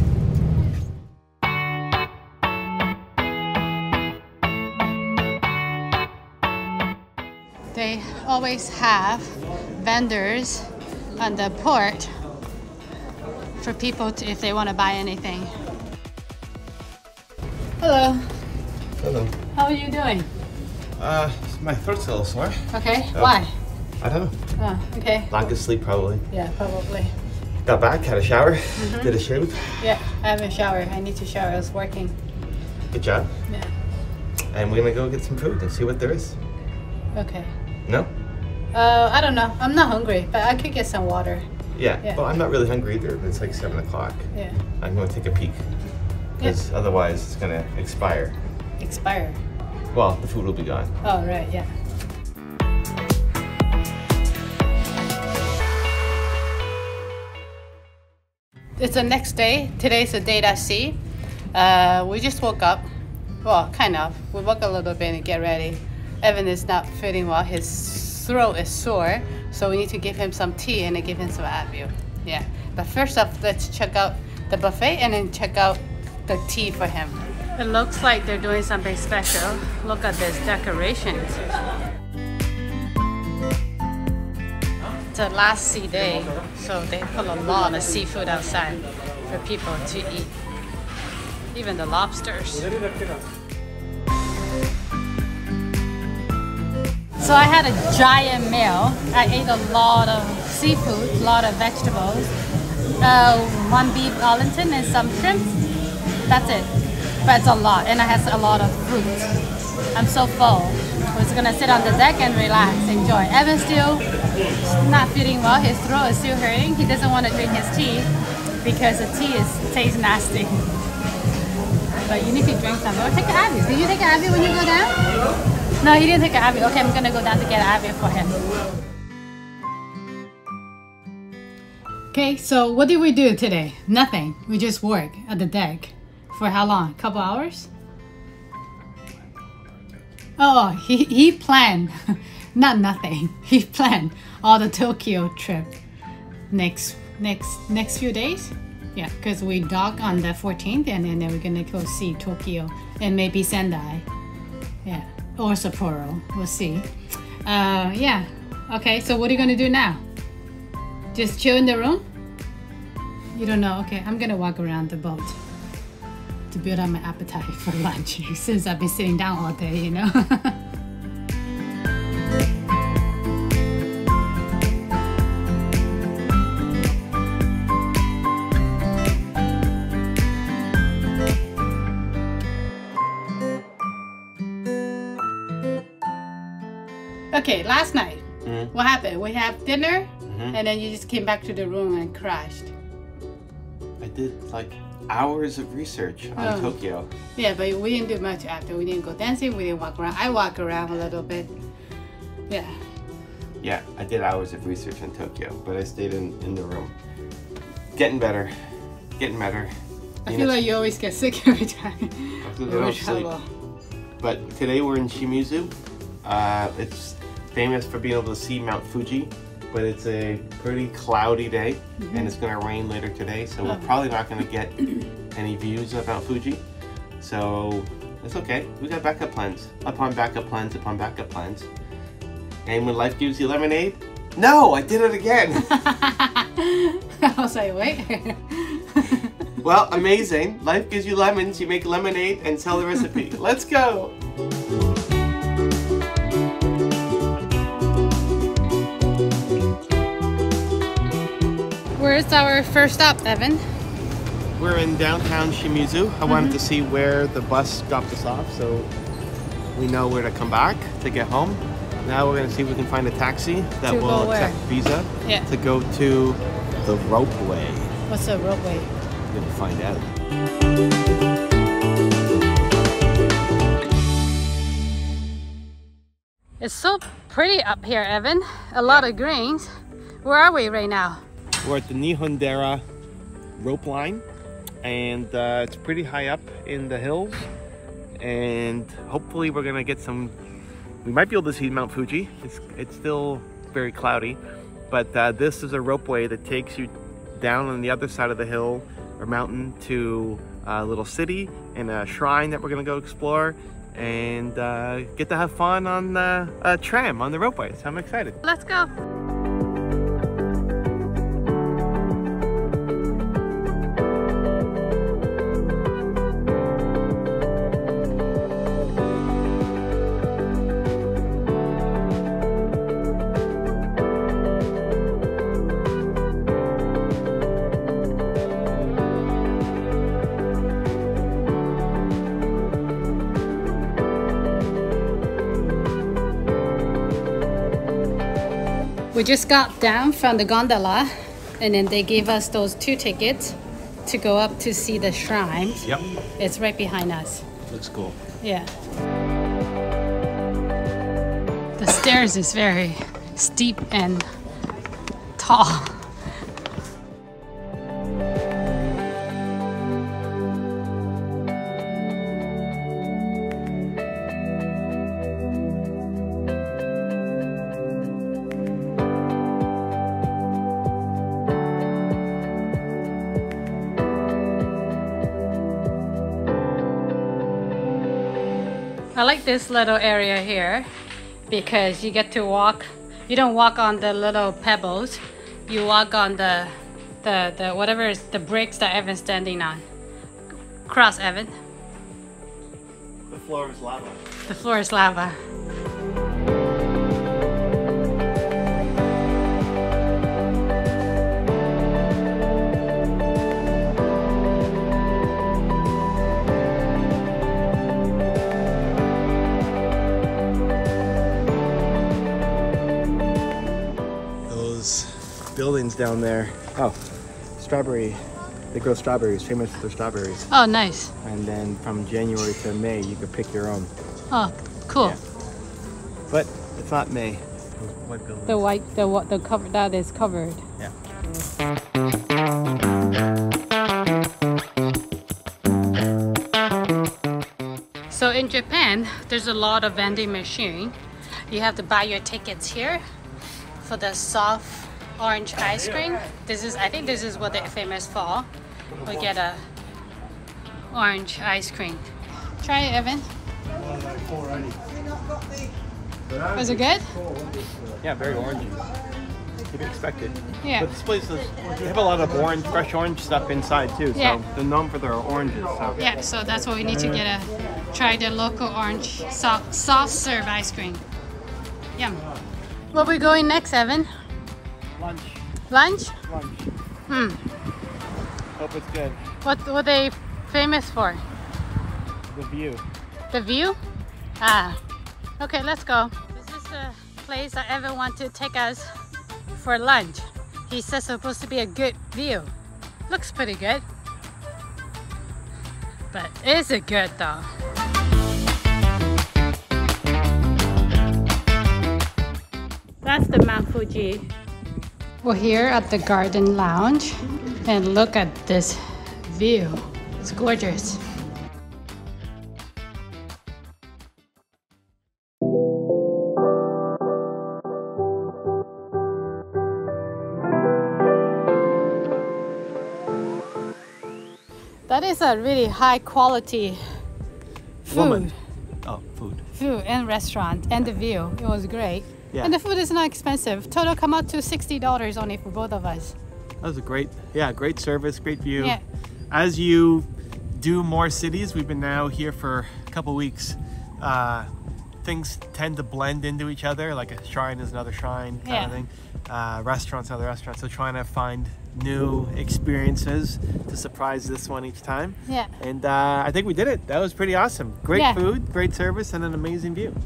[SPEAKER 1] They always have vendors on the port for people to, if they want to buy anything. Hello,
[SPEAKER 3] hello.
[SPEAKER 1] how are you doing?
[SPEAKER 3] Uh, my throat's a little sore.
[SPEAKER 1] Okay,
[SPEAKER 3] Oh.
[SPEAKER 1] why?
[SPEAKER 3] I don't know.
[SPEAKER 1] Oh, okay,
[SPEAKER 3] Longest sleep probably.
[SPEAKER 1] yeah, probably.
[SPEAKER 3] Got back, had a shower,
[SPEAKER 1] Mm-hmm.
[SPEAKER 3] did a shave.
[SPEAKER 1] Yeah, I haven't showered. I need to shower. I was working.
[SPEAKER 3] Good job.
[SPEAKER 1] Yeah.
[SPEAKER 2] and we're gonna go get some food and see what there is.
[SPEAKER 1] Okay.
[SPEAKER 2] No?
[SPEAKER 1] Uh, I don't know. I'm not hungry, but I could get some water.
[SPEAKER 2] Yeah.
[SPEAKER 1] Yeah.
[SPEAKER 2] Well, I'm not really hungry either. It's like seven o'clock.
[SPEAKER 1] Yeah.
[SPEAKER 2] I'm gonna take a peek because
[SPEAKER 1] Yeah.
[SPEAKER 2] otherwise it's gonna expire.
[SPEAKER 1] Expire.
[SPEAKER 2] Well, the food will be gone.
[SPEAKER 1] Oh, right, yeah. It's the next day. Today's the day at sea. Uh, we just woke up. Well, kind of. We woke a little bit and get ready. Evan is not feeling well. His throat is sore, so we need to give him some tea and then give him some Advil. Yeah. But first off, let's check out the buffet and then check out the tea for him. It looks like they're doing something special. Look at this decorations. It's the last sea day, so they put a lot of seafood outside for people to eat. Even the lobsters. So I had a giant meal. I ate a lot of seafood, a lot of vegetables, uh, one beef Wellington and some shrimp. That's it. But it's a lot, and I had a lot of fruit. I'm so full. We're just gonna sit on the deck and relax, enjoy. Evan's still not feeling well. His throat is still hurting. He doesn't want to drink his tea because the tea is tastes nasty. But you need to drink some. Or take an Advil. Did you take an Advil when you go down? No, he didn't take an Advil. Okay, I'm gonna go down to get an Advil for him. Okay, so what did we do today? Nothing. We just work at the deck. For how long? A couple hours? Oh, he, he planned, not nothing. He planned all the Tokyo trip next next next few days. Yeah, because we dock on the fourteenth and then we're gonna go see Tokyo and maybe Sendai. Yeah, or Sapporo. We'll see. Uh, yeah. Okay, so what are you gonna do now? Just chill in the room? You don't know? Okay, I'm gonna walk around the boat to build up my appetite for lunch since I've been sitting down all day, you know. Okay, last night, mm-hmm. What happened? We have dinner, mm-hmm. and then you just came back to the room and crashed.
[SPEAKER 2] I did like hours of research on oh. Tokyo.
[SPEAKER 1] Yeah, but we didn't do much after. We didn't go dancing, we didn't walk around. I walk around a little bit. Yeah.
[SPEAKER 2] Yeah, I did hours of research on Tokyo, but I stayed in, in the room. Getting better. Getting better.
[SPEAKER 1] I you feel know, like you always get sick every time.
[SPEAKER 2] I don't sleep. But today we're in Shimizu. Uh, it's famous for being able to see Mount Fuji, but it's a pretty cloudy day, mm-hmm. and it's going to rain later today, so oh. we're probably not going to get any views of Mount Fuji. So it's okay. We got backup plans upon backup plans upon backup plans. And when life gives you lemonade, no, I did it again.
[SPEAKER 1] I was like, wait.
[SPEAKER 2] Well, amazing. Life gives you lemons. You make lemonade and sell the recipe. Let's go.
[SPEAKER 1] Where's our first stop, Evan?
[SPEAKER 2] We're in downtown Shimizu. I mm-hmm. wanted to see where the bus dropped us off so we know where to come back to get home. Now we're going to see if we can find a taxi that
[SPEAKER 1] to
[SPEAKER 2] will accept Visa
[SPEAKER 1] yeah.
[SPEAKER 2] to go to the Ropeway.
[SPEAKER 1] What's the Ropeway?
[SPEAKER 2] We're going to find out.
[SPEAKER 1] It's so pretty up here, Evan. A lot yeah. of greens. Where are we right now?
[SPEAKER 2] We're at the Nihondaira rope line, and uh, it's pretty high up in the hills, and hopefully we're gonna get some, we might be able to see Mount Fuji. It's, it's still very cloudy, but uh, this is a ropeway that takes you down on the other side of the hill or mountain to a little city and a shrine that we're gonna go explore and uh, get to have fun on uh, a tram on the ropeway. So I'm excited.
[SPEAKER 1] Let's go. We just got down from the gondola, and then they gave us those two tickets to go up to see the shrine.
[SPEAKER 3] Yep.
[SPEAKER 1] It's right behind us.
[SPEAKER 3] Looks cool.
[SPEAKER 1] Yeah. The stairs is very steep and tall. I like this little area here because you get to walk. You don't walk on the little pebbles. You walk on the the, the whatever is the bricks that Evan's standing on. Cross, Evan.
[SPEAKER 2] The floor is lava.
[SPEAKER 1] The floor is lava.
[SPEAKER 3] Buildings down there. Oh, strawberry. They grow strawberries, famous for their strawberries.
[SPEAKER 1] Oh, nice.
[SPEAKER 3] And then from January to May, you could pick your own.
[SPEAKER 1] Oh, cool.
[SPEAKER 3] Yeah. But it's not May. Those white buildings.
[SPEAKER 1] The white, the what, the cover that is covered.
[SPEAKER 3] Yeah.
[SPEAKER 1] So in Japan, there's a lot of vending machine. You have to buy your tickets here for the soft orange ice cream. This is, I think this is what they're famous for. We get a orange ice cream. Try it, Evan. Was it good?
[SPEAKER 3] Yeah, very orangey. To be expected.
[SPEAKER 1] Yeah.
[SPEAKER 3] But this place is, they have a lot of orange, fresh orange stuff inside too. So
[SPEAKER 1] Yeah.
[SPEAKER 3] they're known for their oranges. So.
[SPEAKER 1] Yeah, so that's what we need to get a try the local orange soft, soft serve ice cream. Yum. Where we going next, Evan?
[SPEAKER 3] Lunch.
[SPEAKER 1] Lunch?
[SPEAKER 3] Lunch.
[SPEAKER 1] Hmm.
[SPEAKER 3] Hope it's good.
[SPEAKER 1] What what they famous for?
[SPEAKER 3] The view.
[SPEAKER 1] The view? Ah. Okay, let's go. This is the place that Evan wants to take us for lunch. He says it's supposed to be a good view. Looks pretty good. But is it good though? That's the Mount Fuji. We're here at the Garden Lounge and look at this view. It's gorgeous. That is a really high quality food.
[SPEAKER 3] Woman. Oh, food.
[SPEAKER 1] Food and restaurant and the view. It was great.
[SPEAKER 3] Yeah.
[SPEAKER 1] And the food is not expensive. Total come out to sixty dollars only for both of us.
[SPEAKER 3] That was a great, yeah, great service, great view.
[SPEAKER 1] Yeah.
[SPEAKER 3] As you do more cities, we've been now here for a couple weeks. Uh, things tend to blend into each other, like a shrine is another shrine kind
[SPEAKER 1] Yeah.
[SPEAKER 3] of thing. Uh, restaurants, other restaurants. So trying to find new experiences to surprise this one each time.
[SPEAKER 1] Yeah.
[SPEAKER 3] And uh, I think we did it. That was pretty awesome. Great
[SPEAKER 1] Yeah.
[SPEAKER 3] food, great service, and an amazing view.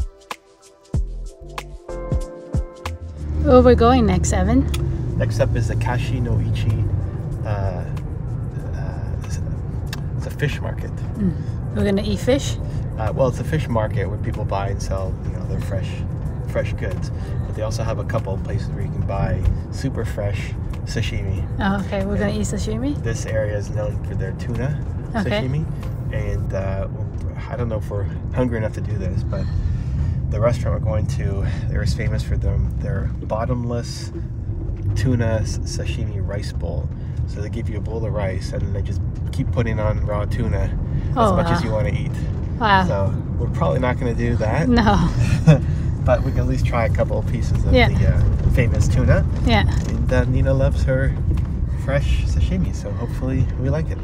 [SPEAKER 1] Where are we going next, Evan?
[SPEAKER 3] Next up is the Kashi no Ichi. Uh, uh, it's, a, it's a fish market.
[SPEAKER 1] Mm. We're gonna eat fish?
[SPEAKER 3] Uh, well, it's a fish market where people buy and sell, you know, their fresh, fresh goods. But they also have a couple of places where you can buy super fresh sashimi.
[SPEAKER 1] Oh, okay. We're gonna eat sashimi?
[SPEAKER 3] This area is known for their tuna
[SPEAKER 1] Okay.
[SPEAKER 3] sashimi. And uh, I don't know if we're hungry enough to do this, but the restaurant we're going to, they're as famous for them, their bottomless tuna sashimi rice bowl. So they give you a bowl of rice and then they just keep putting on raw tuna as
[SPEAKER 1] Oh,
[SPEAKER 3] much
[SPEAKER 1] wow.
[SPEAKER 3] as you want to eat.
[SPEAKER 1] Wow.
[SPEAKER 3] So we're probably not going to do that.
[SPEAKER 1] No.
[SPEAKER 3] But we can at least try a couple of pieces of
[SPEAKER 1] Yeah.
[SPEAKER 3] the uh, famous tuna.
[SPEAKER 1] Yeah.
[SPEAKER 3] And uh, Nina loves her fresh sashimi, so hopefully we like it.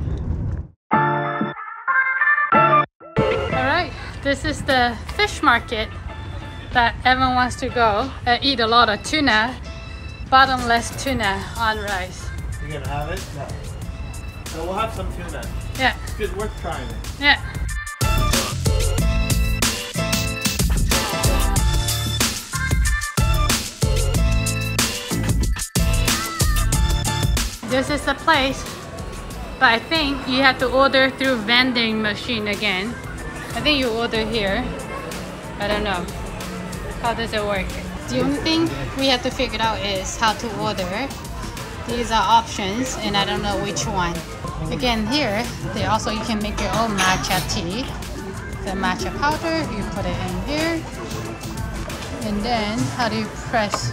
[SPEAKER 1] All right. This is the fish market that Evan wants to go and eat a lot of tuna, bottomless tuna on rice.
[SPEAKER 3] You gonna have it? No. So we'll have some tuna.
[SPEAKER 1] Yeah.
[SPEAKER 3] It's good, worth trying it.
[SPEAKER 1] Yeah. this is the place. But I think you have to order through vending machine again. I think you order here. I don't know. How does it work? The only thing we have to figure out is how to order. These are options and I don't know which one. Again, here, they also you can make your own matcha tea. The matcha powder, you put it in here. And then, how do you press?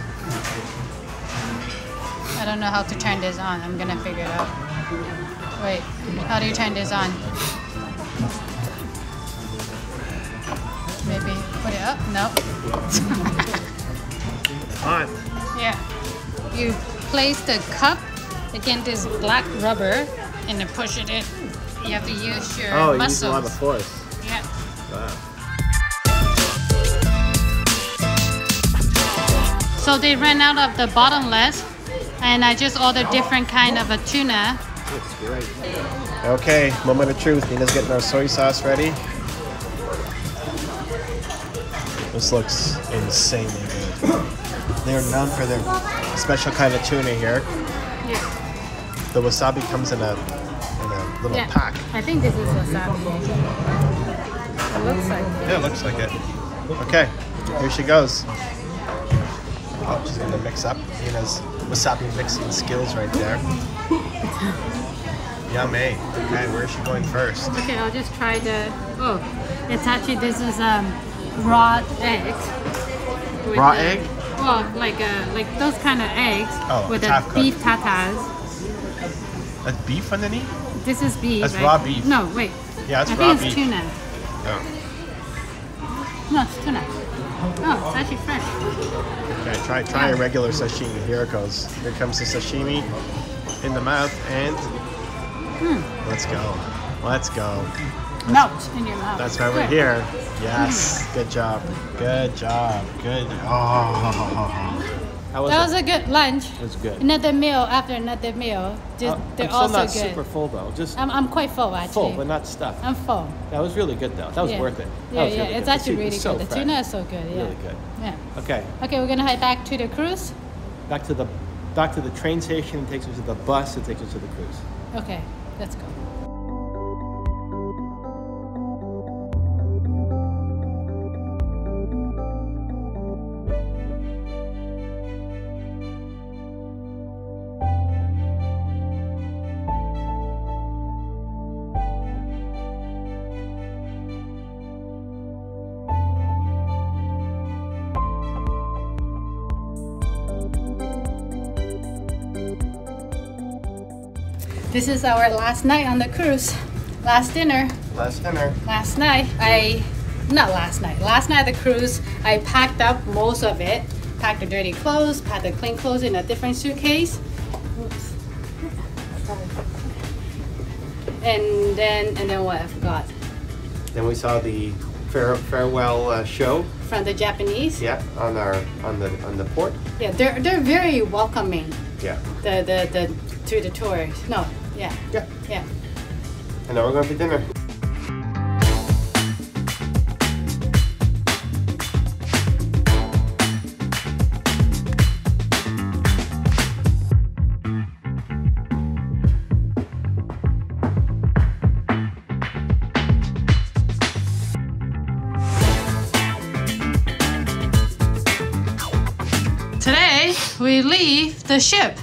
[SPEAKER 1] I don't know how to turn this on. I'm gonna figure it out. Wait, how do you turn this on? Maybe put it up? No.
[SPEAKER 3] On.
[SPEAKER 1] Yeah. You place the cup against this black rubber and then push it in. You have to use your
[SPEAKER 3] oh,
[SPEAKER 1] muscles.
[SPEAKER 3] Oh, you use a lot of force.
[SPEAKER 1] Yeah.
[SPEAKER 3] Wow.
[SPEAKER 1] So they ran out of the bottomless, and I just ordered different kind of a tuna.
[SPEAKER 3] Looks great. Okay, moment of truth. Nina's getting our soy sauce ready. This looks insanely good. They're known for their special kind of tuna here.
[SPEAKER 1] Yeah.
[SPEAKER 3] The wasabi comes in a, in a little
[SPEAKER 1] Yeah.
[SPEAKER 3] pack.
[SPEAKER 1] I think this is wasabi. It looks like it.
[SPEAKER 3] Yeah, it looks like it. Okay, here she goes. Oh, she's gonna mix up Nina's wasabi mixing skills right there. Yummy. Okay, where is she going first?
[SPEAKER 1] Okay, I'll just try the. Oh, it's actually this is um raw eggs. with
[SPEAKER 3] Raw
[SPEAKER 1] the-
[SPEAKER 3] egg?
[SPEAKER 1] Well, like uh, like those kind of eggs
[SPEAKER 3] Oh,
[SPEAKER 1] with the
[SPEAKER 3] half cooked.
[SPEAKER 1] beef tatas.
[SPEAKER 3] That's beef underneath?
[SPEAKER 1] This is beef.
[SPEAKER 3] That's
[SPEAKER 1] right?
[SPEAKER 3] raw beef.
[SPEAKER 1] No, wait.
[SPEAKER 3] Yeah, that's
[SPEAKER 1] I
[SPEAKER 3] raw
[SPEAKER 1] think it's
[SPEAKER 3] beef.
[SPEAKER 1] tuna.
[SPEAKER 3] Oh.
[SPEAKER 1] No, it's tuna. Oh, it's actually fresh.
[SPEAKER 3] Okay, try try a regular sashimi. Here it goes. Here comes the sashimi in the mouth, and
[SPEAKER 1] Mm.
[SPEAKER 3] let's go. Let's go.
[SPEAKER 1] Melt in your mouth.
[SPEAKER 3] That's why we're
[SPEAKER 1] Good.
[SPEAKER 3] here. Yes. Good job. Good job. Good. Oh. How was
[SPEAKER 1] That
[SPEAKER 3] it?
[SPEAKER 1] was a good lunch.
[SPEAKER 3] It was good.
[SPEAKER 1] Another meal after another meal. Just,
[SPEAKER 4] Uh,
[SPEAKER 1] they're
[SPEAKER 4] I'm still
[SPEAKER 1] also
[SPEAKER 4] not
[SPEAKER 1] good.
[SPEAKER 4] super full though. Just
[SPEAKER 1] I'm, I'm quite full actually.
[SPEAKER 4] full, but not stuffed.
[SPEAKER 1] I'm full.
[SPEAKER 4] That was really good though. That was
[SPEAKER 1] yeah.
[SPEAKER 4] worth it. That
[SPEAKER 1] Yeah,
[SPEAKER 4] was
[SPEAKER 1] yeah,
[SPEAKER 4] really
[SPEAKER 1] it's
[SPEAKER 4] good.
[SPEAKER 1] actually
[SPEAKER 4] The
[SPEAKER 1] really
[SPEAKER 4] tuna is so
[SPEAKER 1] good. The
[SPEAKER 4] fresh.
[SPEAKER 1] tuna is so good. Yeah.
[SPEAKER 4] Really good.
[SPEAKER 1] Yeah.
[SPEAKER 4] Okay,
[SPEAKER 1] Okay, we're gonna head back to the cruise.
[SPEAKER 4] back to the back to the train station. It takes us to the bus. It takes us to the cruise.
[SPEAKER 1] Okay, let's go. This is our last night on the cruise. Last dinner.
[SPEAKER 3] Last dinner.
[SPEAKER 1] Last night, I, not last night, last night at the cruise, I packed up most of it. Packed the dirty clothes, packed the clean clothes in a different suitcase. Oops. And then, and then what, I forgot.
[SPEAKER 3] Then we saw the fare, farewell uh, show.
[SPEAKER 1] From the Japanese.
[SPEAKER 3] Yeah, on our on the on the port.
[SPEAKER 1] Yeah, they're, they're very welcoming,
[SPEAKER 3] Yeah.
[SPEAKER 1] the, the, the, to the tourists. No, yeah,
[SPEAKER 3] Yeah.
[SPEAKER 1] yeah.
[SPEAKER 3] And now we're going for dinner.
[SPEAKER 1] Today, we leave the ship.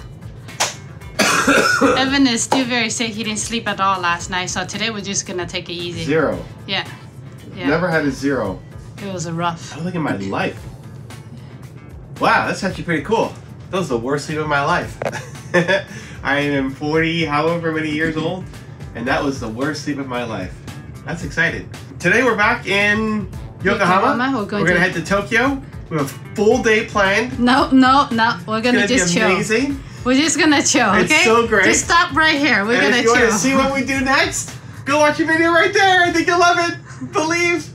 [SPEAKER 1] Evan is still very sick. He didn't sleep at all last night, so today we're just gonna take it easy.
[SPEAKER 2] Zero.
[SPEAKER 1] Yeah. Yeah.
[SPEAKER 2] Never had a zero.
[SPEAKER 1] It was a rough.
[SPEAKER 2] I don't think in my life. Wow, that's actually pretty cool. That was the worst sleep of my life. I am forty, however many years old, and that was the worst sleep of my life. That's exciting. Today we're back in Yokohama.
[SPEAKER 1] Yokohama, we're going
[SPEAKER 2] we're gonna
[SPEAKER 1] to-
[SPEAKER 2] head to Tokyo. We have a full day planned.
[SPEAKER 1] No, no, no. We're
[SPEAKER 2] It's
[SPEAKER 1] gonna
[SPEAKER 2] gonna
[SPEAKER 1] just
[SPEAKER 2] be
[SPEAKER 1] chill.
[SPEAKER 2] amazing.
[SPEAKER 1] We're just gonna chill, okay?
[SPEAKER 2] It's so great.
[SPEAKER 1] Just stop right here. We're
[SPEAKER 2] And
[SPEAKER 1] gonna
[SPEAKER 2] if you
[SPEAKER 1] chill.
[SPEAKER 2] want to see what we do next, go watch a video right there. I think you'll love it. Believe.